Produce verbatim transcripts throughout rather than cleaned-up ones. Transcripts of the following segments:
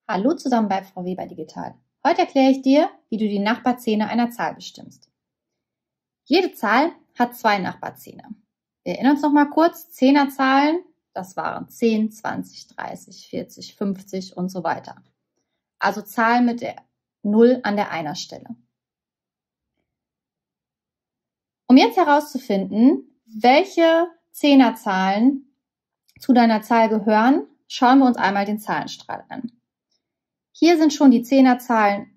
Hallo zusammen bei Frau Weber Digital. Heute erkläre ich dir, wie du die Nachbarzähne einer Zahl bestimmst. Jede Zahl hat zwei Nachbarzähne. Wir erinnern uns noch mal kurz, Zehnerzahlen, das waren zehn, zwanzig, dreißig, vierzig, fünfzig und so weiter. Also Zahlen mit der null an der Einerstelle. Um jetzt herauszufinden, welche Zehnerzahlen zu deiner Zahl gehören, schauen wir uns einmal den Zahlenstrahl an. Hier sind schon die Zehnerzahlen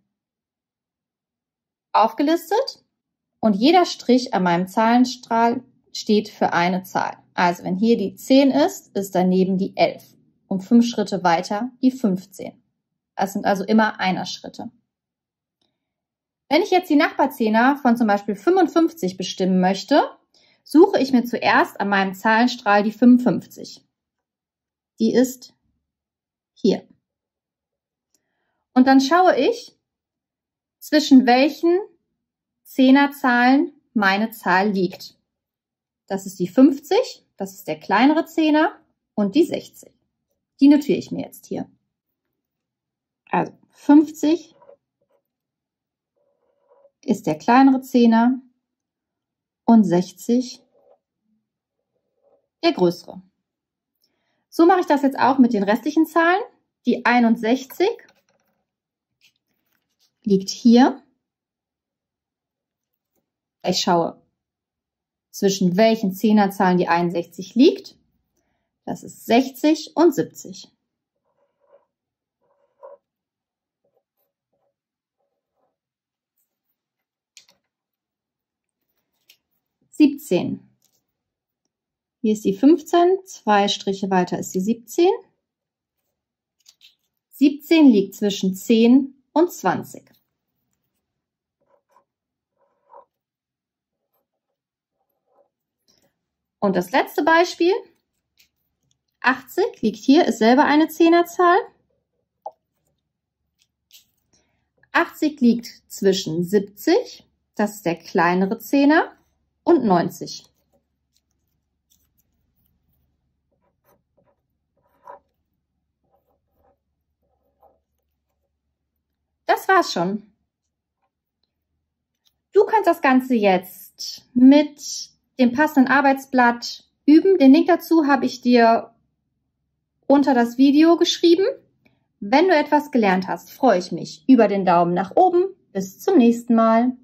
aufgelistet und jeder Strich an meinem Zahlenstrahl steht für eine Zahl. Also wenn hier die zehn ist, ist daneben die elf. Um fünf Schritte weiter die fünfzehn. Das sind also immer Einerschritte. Wenn ich jetzt die Nachbarzehner von zum Beispiel fünfundfünfzig bestimmen möchte, suche ich mir zuerst an meinem Zahlenstrahl die fünfundfünfzig. Die ist hier. Und dann schaue ich, zwischen welchen Zehnerzahlen meine Zahl liegt. Das ist die fünfzig, das ist der kleinere Zehner und die sechzig. Die notiere ich mir jetzt hier. Also fünfzig ist der kleinere Zehner und sechzig der größere. So mache ich das jetzt auch mit den restlichen Zahlen. Die einundsechzig liegt hier. Ich schaue, zwischen welchen Zehnerzahlen die einundsechzig liegt. Das ist sechzig und siebzig. siebzehn. Hier ist die fünfzehn, zwei Striche weiter ist die siebzehn. siebzehn liegt zwischen zehn und zwanzig. Und das letzte Beispiel, achtzig liegt hier, ist selber eine Zehnerzahl. achtzig liegt zwischen siebzig, das ist der kleinere Zehner, und neunzig. Das war's schon. Du kannst das Ganze jetzt mit dem passenden Arbeitsblatt üben. Den Link dazu habe ich dir unter das Video geschrieben. Wenn du etwas gelernt hast, freue ich mich über den Daumen nach oben. Bis zum nächsten Mal.